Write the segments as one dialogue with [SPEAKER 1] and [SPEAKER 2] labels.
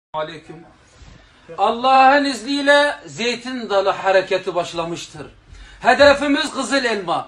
[SPEAKER 1] Aleyküm. Allah'ın izniyle Zeytin Dalı hareketi başlamıştır. Hedefimiz Kızıl Elma.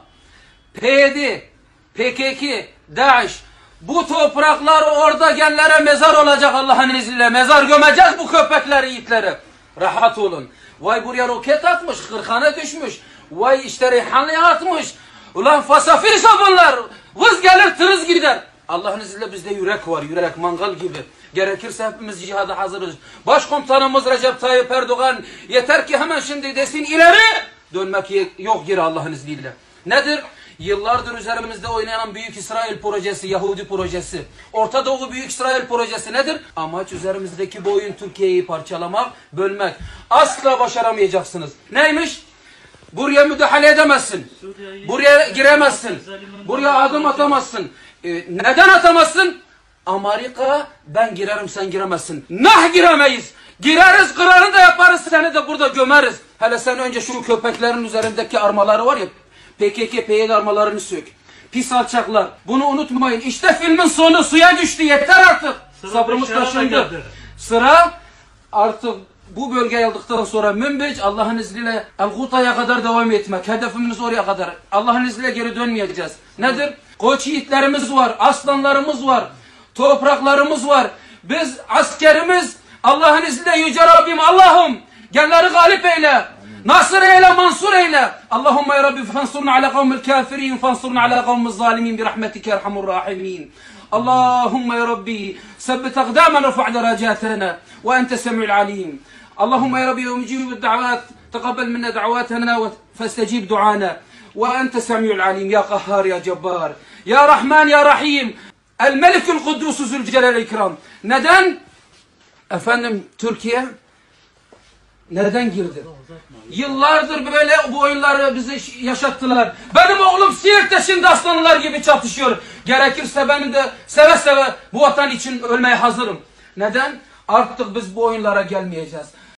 [SPEAKER 1] PYD, PKK, DAEŞ. Bu topraklar orada genlere mezar olacak Allah'ın izniyle. Mezar gömeceğiz bu köpekleri, itleri. Rahat olun. Vay buraya roket atmış, Kırkhan'a düşmüş. Vay işte Reyhanlı'ya atmış. Ulan fasafir bunlar. Vız gelir tırız gider. Allah'ın izniyle bizde yürek var, yürek mangal gibi. Gerekirse hepimiz cihada hazırız. Başkomutanımız Recep Tayyip Erdoğan yeter ki hemen şimdi desin ileri. Dönmek yok geri Allah'ın izniyle. Nedir? Yıllardır üzerimizde oynayan Büyük İsrail projesi, Yahudi projesi. Orta Doğu Büyük İsrail projesi nedir? Amaç üzerimizdeki bu oyun Türkiye'yi parçalamak, bölmek. Asla başaramayacaksınız. Neymiş? Buraya müdahale edemezsin. Buraya giremezsin. Buraya adım atamazsın. Neden atamazsın? Amerika, ben girerim sen giremezsin. Nah giremeyiz. Gireriz, kırarını da yaparız, seni de burada gömeriz. Hele sen önce şu köpeklerin üzerindeki armaları var ya, PKK, PYD armalarını sök. Pis alçaklar. Bunu unutmayın. İşte filmin sonu, suya düştü, yeter artık. Sabrımız taşındı. Sıra artık bu bölgeyi aldıktan sonra Münbiç, Allah'ın izniyle El-Guta'ya kadar devam etmek. Hedefimiz oraya kadar. Allah'ın izniyle geri dönmeyeceğiz. Nedir? Koç yiğitlerimiz var, aslanlarımız var, topraklarımız var. Biz askerimiz, Allah'ın izniyle Yüce Rabbim, Allah'ım genleri galip eyle. Nasır eyle, mansur eyle. Allahümme ya Rabbi fansurna ala kavmil kafirin, fansurna ala kavmil zalimin bi rahmetike erhamur rahimin. Allahümme ya Rabbi sebbit akdamen rıfa' derecatena ve ente semi'ul alim. Allahümme ya Rabbi ve mücibu da'vat teqabbel minna da'vatena ve festecib du'ana ve ente semi'ul alim. Ya Kahhar ya Cebbar ya Rahman ya Rahim. El Melikül Kuddus Zülcelal İkram. Neden? Efendim Türkiye nereden girdi? Yıllardır böyle bu oyunları bize yaşattılar. Benim oğlum Siirt'te şimdi aslanlar gibi çatışıyor. Gerekirse benim de seve seve bu vatan için ölmeye hazırım. Neden? Artık biz bu oyunlara gelmeyeceğiz.